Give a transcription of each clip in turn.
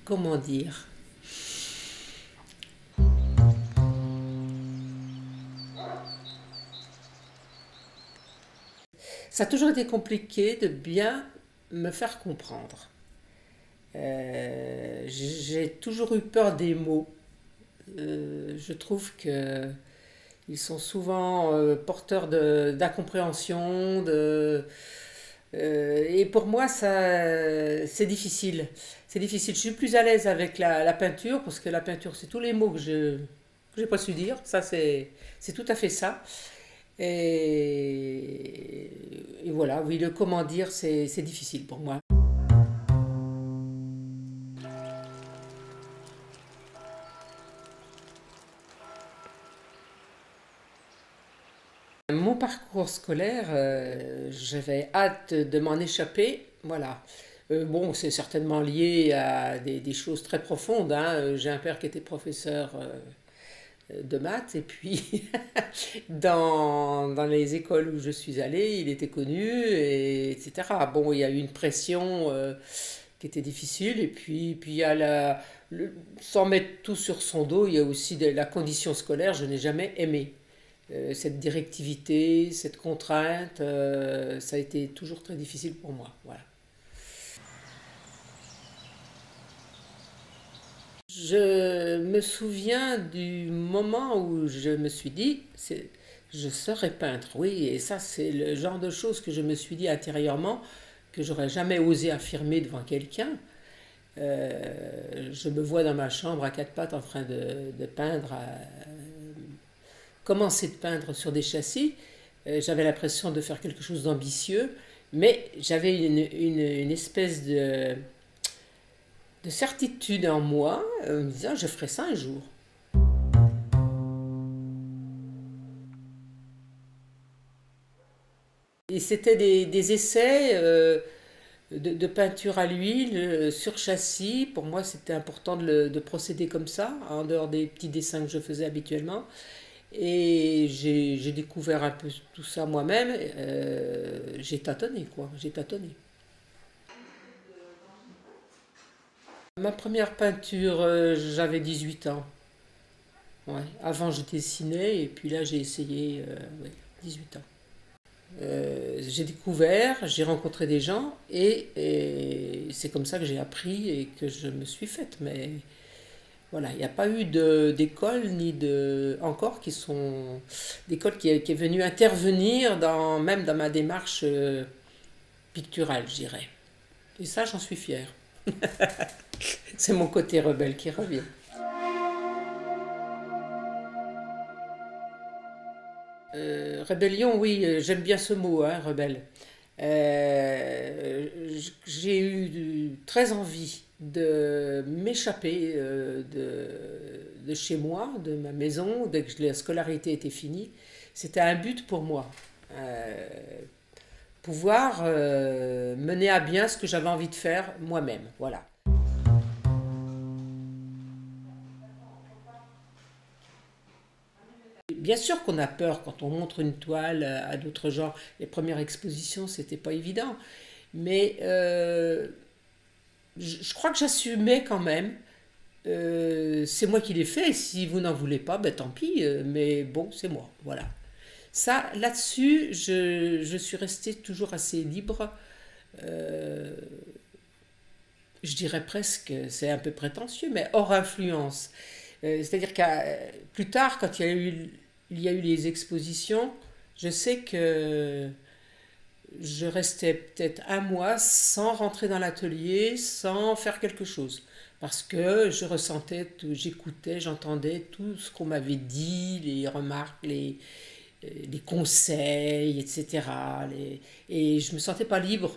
comment dire, ça a toujours été compliqué de bien me faire comprendre. J'ai toujours eu peur des mots. Je trouve que ils sont souvent porteurs d'incompréhension, et pour moi, ça, c'est difficile. C'est difficile. Je suis plus à l'aise avec la peinture parce que la peinture, c'est tous les mots que j'ai pas su dire. Ça, c'est tout à fait ça. Et voilà, oui, le comment dire, c'est difficile pour moi. Mon parcours scolaire, j'avais hâte de m'en échapper. Voilà. Bon, c'est certainement lié à des choses très profondes, hein. J'ai un père qui était professeur de maths et puis dans les écoles où je suis allée, il était connu, etc. Bon, il y a eu une pression qui était difficile et puis il y a sans mettre tout sur son dos, il y a aussi la condition scolaire, je n'ai jamais aimé. Cette directivité, cette contrainte, ça a été toujours très difficile pour moi. Voilà. Je me souviens du moment où je me suis dit, je serai peintre. Oui, et ça, c'est le genre de choses que je me suis dit intérieurement que j'aurais jamais osé affirmer devant quelqu'un. Je me vois dans ma chambre à quatre pattes en train de peindre, commencer de peindre sur des châssis. J'avais l'impression de faire quelque chose d'ambitieux, mais j'avais une espèce de certitude en moi, me disant je ferai ça un jour. Et c'était des essais de peinture à l'huile sur châssis. Pour moi, c'était important de procéder comme ça, en dehors des petits dessins que je faisais habituellement. Et j'ai découvert un peu tout ça moi-même. J'ai tâtonné, quoi. J'ai tâtonné. Ma première peinture, j'avais 18 ans. Ouais. Avant, je dessinais et puis là, j'ai essayé, ouais, 18 ans. J'ai découvert, j'ai rencontré des gens et c'est comme ça que j'ai appris et que je me suis faite. Mais voilà, il n'y a pas eu d'école ni de encore qui sont d'école qui est venue intervenir même dans ma démarche picturale, je dirais. Et ça, j'en suis fière. C'est mon côté rebelle qui revient. Rébellion, oui, j'aime bien ce mot, hein, rebelle. J'ai eu très envie de m'échapper de chez moi, de ma maison, dès que la scolarité était finie. C'était un but pour moi. Euh, Pouvoir mener à bien ce que j'avais envie de faire moi-même. Voilà. Bien sûr qu'on a peur quand on montre une toile à d'autres gens. Les premières expositions, c'était pas évident. Mais je crois que j'assumais quand même. C'est moi qui l'ai fait. Si vous n'en voulez pas, ben tant pis. Mais bon, c'est moi. Voilà. Ça, là-dessus, je suis restée toujours assez libre. Euh, je dirais presque, c'est un peu prétentieux, mais hors influence. C'est-à-dire que plus tard, quand il y a eu les expositions, je sais que je restais peut-être un mois sans rentrer dans l'atelier, sans faire quelque chose. Parce que je ressentais, j'écoutais, j'entendais tout ce qu'on m'avait dit, les remarques, les conseils, etc. Et je ne me sentais pas libre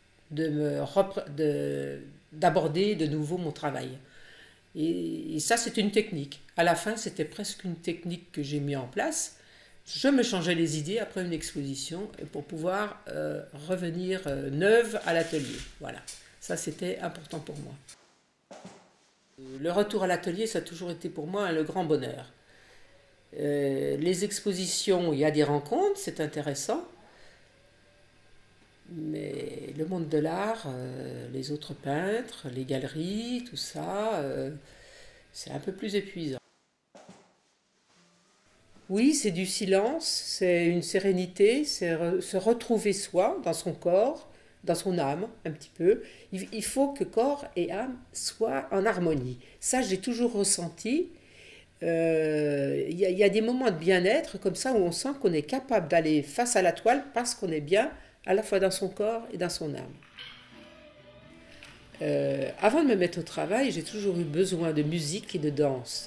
d'aborder de nouveau mon travail. Et ça, c'est une technique. À la fin, c'était presque une technique que j'ai mis en place. Je me changeais les idées après une exposition pour pouvoir revenir neuve à l'atelier. Voilà. Ça, c'était important pour moi. Le retour à l'atelier, ça a toujours été pour moi le grand bonheur. Les expositions, il y a des rencontres, c'est intéressant. Mais le monde de l'art, les autres peintres, les galeries, tout ça, c'est un peu plus épuisant. Oui, c'est du silence, c'est une sérénité, c'est se retrouver soi, dans son corps, dans son âme, un petit peu. Il faut que corps et âme soient en harmonie. Ça, j'ai toujours ressenti. Il y a des moments de bien-être comme ça où on sent qu'on est capable d'aller face à la toile parce qu'on est bien à la fois dans son corps et dans son âme. Avant de me mettre au travail, j'ai toujours eu besoin de musique et de danse.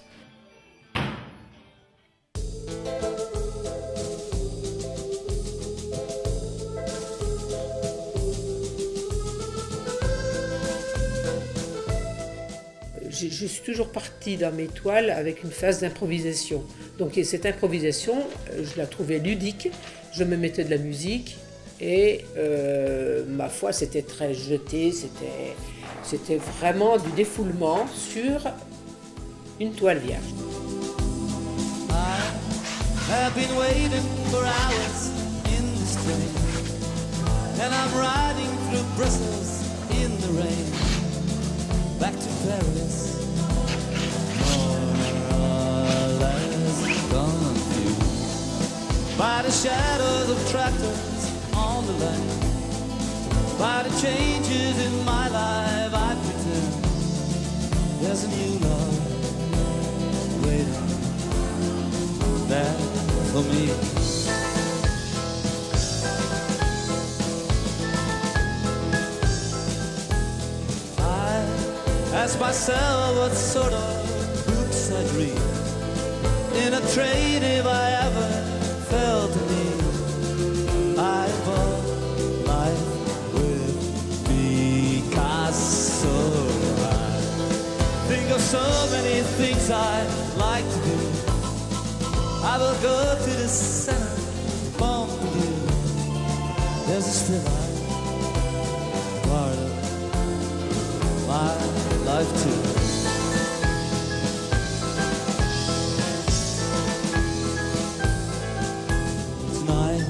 Je suis toujours partie dans mes toiles avec une phase d'improvisation. Donc et cette improvisation, je la trouvais ludique. Je me mettais de la musique et ma foi, c'était très jeté. C'était vraiment du défoulement sur une toile vierge. I have been waiting for hours in this train, and I'm riding through Brussels in the rain, back to Paris, more or less confused by the shadows of tractors on the lane, by the changes in my life. I pretend there's a new love waiting there for me. I ask myself what sort of boots I'd read in a trade if I ever felt a need. I bought life with Picasso. I think of so many things I'd like to do. I will go to the center, Pompidou. There's a still part of my life too. Tonight,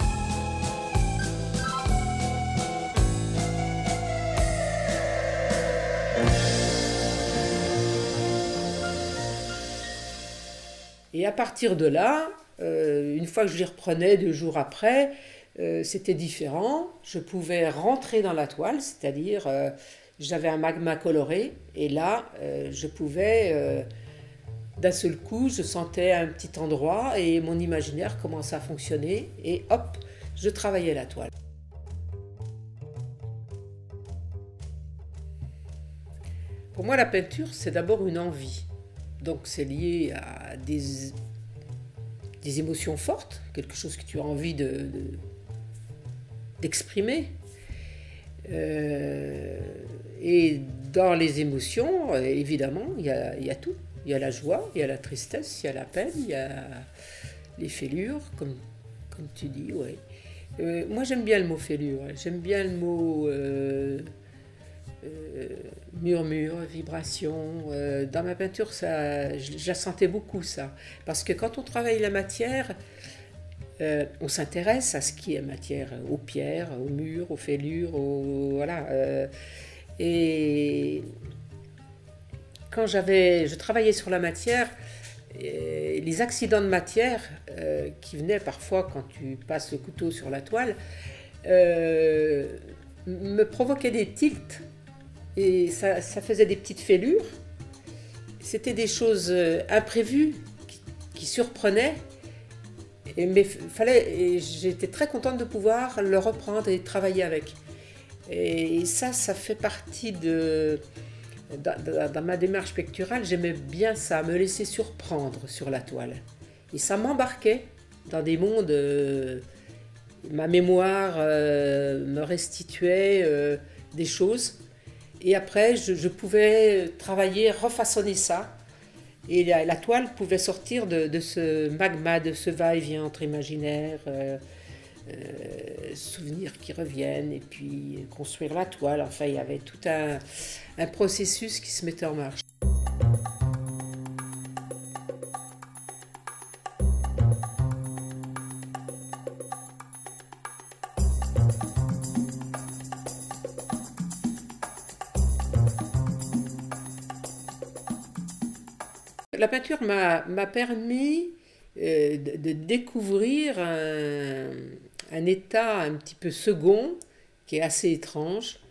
Et à partir de là, une fois que je les reprenais 2 jours après, c'était différent. Je pouvais rentrer dans la toile, c'est-à-dire j'avais un magma coloré et là, je pouvais, d'un seul coup, je sentais un petit endroit et mon imaginaire commençait à fonctionner et hop, je travaillais la toile. Pour moi, la peinture, c'est d'abord une envie. Donc c'est lié à des émotions fortes, quelque chose que tu as envie d'exprimer. Et dans les émotions, évidemment, il y a tout. Il y a la joie, il y a la tristesse, il y a la peine, il y a les fêlures, comme tu dis, ouais. Moi j'aime bien le mot fêlure, j'aime bien le mot murmure, vibration. Dans ma peinture, ça, je la sentais beaucoup ça. Parce que quand on travaille la matière, on s'intéresse à ce qui est matière, aux pierres, aux murs, aux fêlures, voilà. Et quand je travaillais sur la matière, les accidents de matière qui venaient parfois quand tu passes le couteau sur la toile me provoquaient des tilts. Et ça faisait des petites fêlures. C'était des choses imprévues qui surprenaient. Mais j'étais très contente de pouvoir le reprendre et travailler avec. Et ça fait partie dans ma démarche picturale, j'aimais bien ça, me laisser surprendre sur la toile. Et ça m'embarquait dans des mondes. Ma mémoire me restituait des choses. Et après, je pouvais travailler, refaçonner ça. Et la toile pouvait sortir de ce magma, de ce va-et-vient entre imaginaire, souvenirs qui reviennent, et puis construire la toile. Enfin, il y avait tout un processus qui se mettait en marche. la peinture m'a permis de découvrir un état un petit peu second, qui est assez étrange.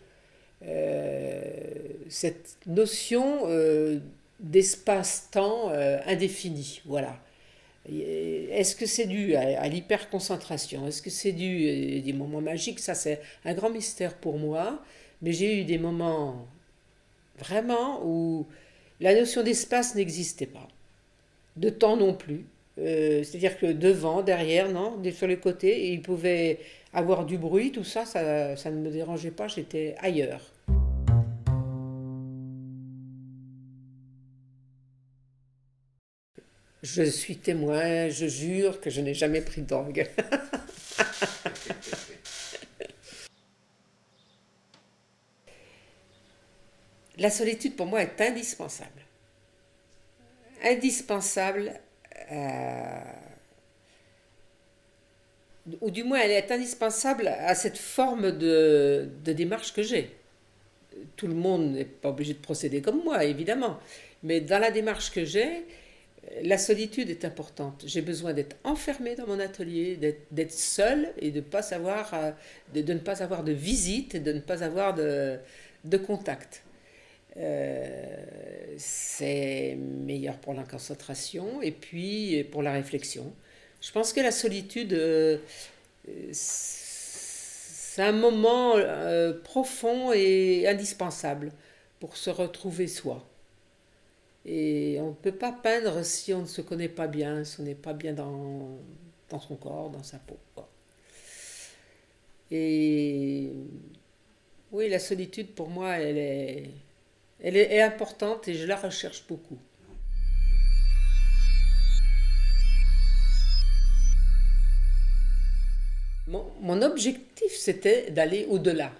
Cette notion d'espace-temps indéfini, voilà. Est-ce que c'est dû à l'hyperconcentration? Est-ce que c'est dû à des moments magiques? Ça, c'est un grand mystère pour moi. Mais j'ai eu des moments vraiment où la notion d'espace n'existait pas. De temps non plus. C'est-à-dire que devant, derrière, non, sur les côtés, et il pouvait avoir du bruit, tout ça, ça ne me dérangeait pas, j'étais ailleurs. Je suis témoin, je jure que je n'ai jamais pris de drogue. La solitude pour moi est indispensable. Indispensable, ou du moins elle est indispensable à cette forme de démarche que j'ai. Tout le monde n'est pas obligé de procéder comme moi, évidemment. Mais dans la démarche que j'ai, la solitude est importante. J'ai besoin d'être enfermée dans mon atelier, d'être seule et de ne pas avoir de visite, de ne pas avoir de contact. C'est meilleur pour la concentration et puis pour la réflexion. Je pense que la solitude, c'est un moment profond et indispensable pour se retrouver soi. Et on ne peut pas peindre si on ne se connaît pas bien, si on n'est pas bien dans son corps, dans sa peau, quoi. Et oui, la solitude pour moi, elle est importante et je la recherche beaucoup. Mon objectif, c'était d'aller au-delà.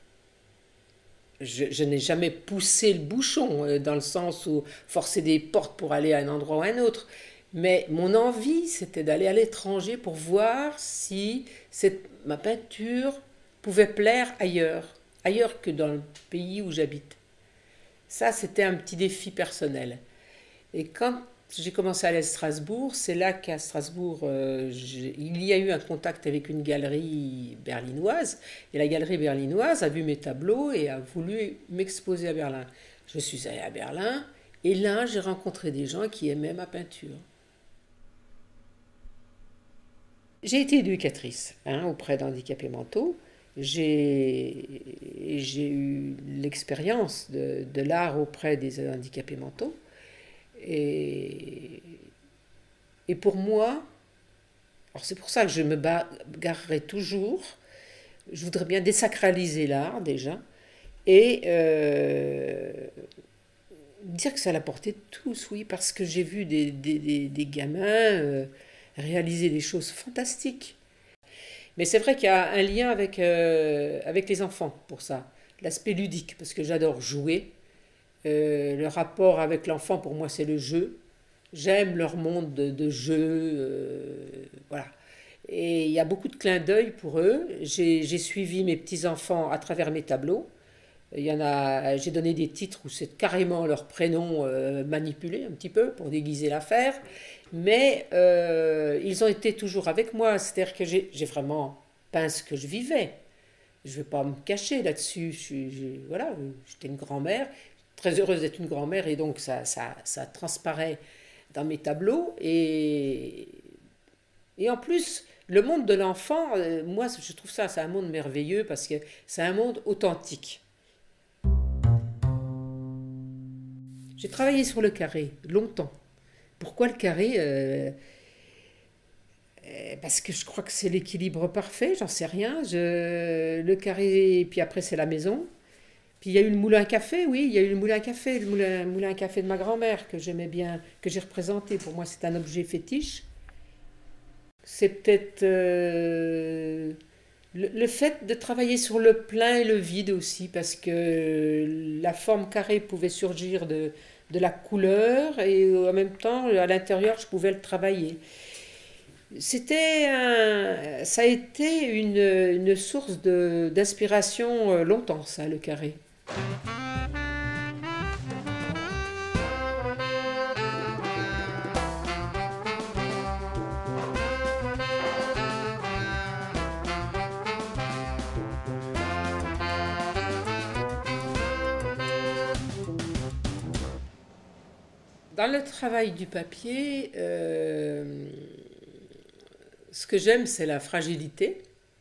Je n'ai jamais poussé le bouchon, dans le sens où forcer des portes pour aller à un endroit ou à un autre. Mais mon envie, c'était d'aller à l'étranger pour voir si ma peinture pouvait plaire ailleurs que dans le pays où j'habite. Ça, c'était un petit défi personnel. Et quand j'ai commencé à aller à Strasbourg, c'est là qu'à Strasbourg, il y a eu un contact avec une galerie berlinoise. Et la galerie berlinoise a vu mes tableaux et a voulu m'exposer à Berlin. Je suis allée à Berlin et là, j'ai rencontré des gens qui aimaient ma peinture. J'ai été éducatrice auprès d'handicapés mentaux. J'ai eu l'expérience de l'art auprès des handicapés mentaux. Et pour moi, alors c'est pour ça que je me bagarrerai toujours, je voudrais bien désacraliser l'art déjà, et dire que c'est à la portée de tous, oui, parce que j'ai vu des gamins réaliser des choses fantastiques. Mais c'est vrai qu'il y a un lien avec les enfants pour ça, l'aspect ludique, parce que j'adore jouer. Le rapport avec l'enfant, pour moi, c'est le jeu. J'aime leur monde de jeu, voilà. Et il y a beaucoup de clins d'œil pour eux. J'ai suivi mes petits-enfants à travers mes tableaux. J'ai donné des titres où c'est carrément leur prénom manipulé un petit peu pour déguiser l'affaire. Mais ils ont été toujours avec moi. C'est-à-dire que j'ai vraiment peint ce que je vivais. Je ne vais pas me cacher là-dessus. Voilà, j'étais une grand-mère, très heureuse d'être une grand-mère, et donc ça transparaît dans mes tableaux. Et en plus, le monde de l'enfant, moi je trouve ça, c'est un monde merveilleux parce que c'est un monde authentique. J'ai travaillé sur le carré longtemps. Pourquoi le carré? Parce que je crois que c'est l'équilibre parfait, j'en sais rien. Le carré, puis après c'est la maison. Puis il y a eu le moulin à café, oui, il y a eu le moulin à café, moulin à café de ma grand-mère que j'aimais bien, que j'ai représenté. Pour moi, c'est un objet fétiche. C'est peut-être le fait de travailler sur le plein et le vide aussi, parce que la forme carrée pouvait surgir de la couleur et en même temps, à l'intérieur, je pouvais le travailler. Ça a été une source d'inspiration longtemps, ça, le carré. Dans le travail du papier, ce que j'aime, c'est la fragilité.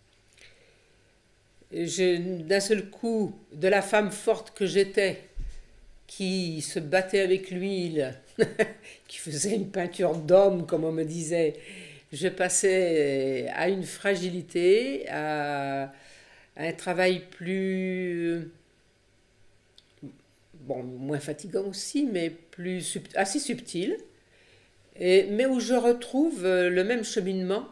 D'un seul coup, de la femme forte que j'étais, qui se battait avec l'huile, qui faisait une peinture d'homme, comme on me disait, je passais à une fragilité, à un travail plus, bon, moins fatigant aussi, mais assez subtil, mais où je retrouve le même cheminement,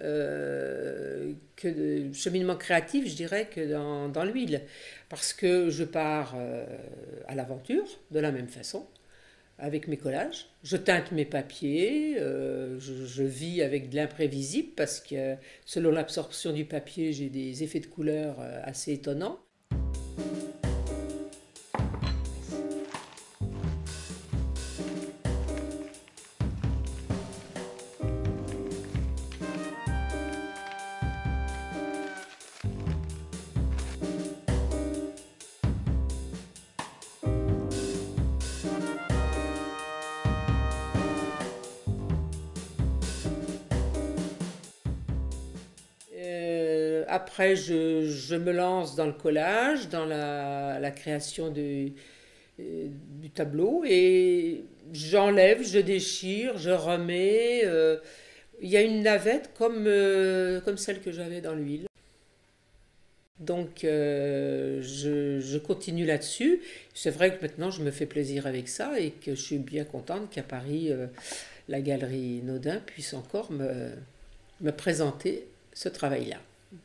cheminement créatif, je dirais, que dans l'huile. Parce que je pars à l'aventure, de la même façon, avec mes collages. Je teinte mes papiers, je vis avec de l'imprévisible, parce que selon l'absorption du papier, j'ai des effets de couleur assez étonnants. Après, je me lance dans le collage, dans la création du tableau, et j'enlève, je déchire, je remets. Il y a une navette comme celle que j'avais dans l'huile. Donc, je continue là-dessus. C'est vrai que maintenant, je me fais plaisir avec ça et que je suis bien contente qu'à Paris, la galerie Naudin puisse encore me présenter ce travail-là.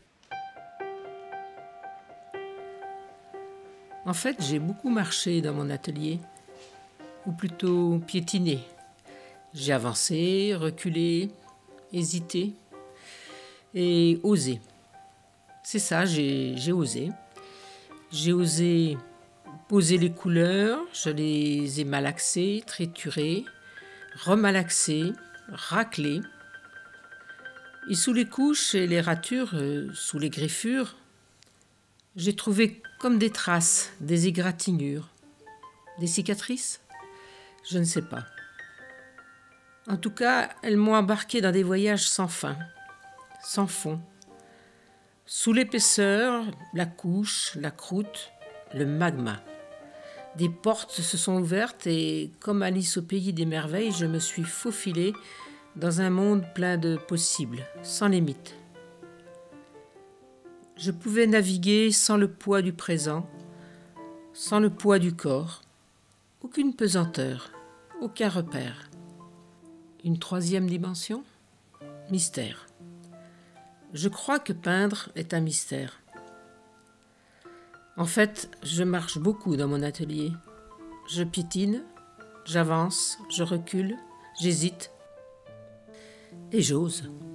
En fait, j'ai beaucoup marché dans mon atelier, ou plutôt piétiné. J'ai avancé, reculé, hésité et osé. C'est ça, j'ai osé. J'ai osé poser les couleurs, je les ai malaxées, triturées, remalaxées, raclées. Et sous les couches et les ratures, sous les griffures, j'ai trouvé comme des traces, des égratignures, des cicatrices. Je ne sais pas. En tout cas, elles m'ont embarqué dans des voyages sans fin, sans fond. Sous l'épaisseur, la couche, la croûte, le magma. Des portes se sont ouvertes et, comme Alice au pays des merveilles, je me suis faufilée dans un monde plein de possibles, sans limite. Je pouvais naviguer sans le poids du présent, sans le poids du corps, aucune pesanteur, aucun repère. Une troisième dimension ? Mystère. Je crois que peindre est un mystère. En fait, je marche beaucoup dans mon atelier. Je piétine, j'avance, je recule, j'hésite et j'ose.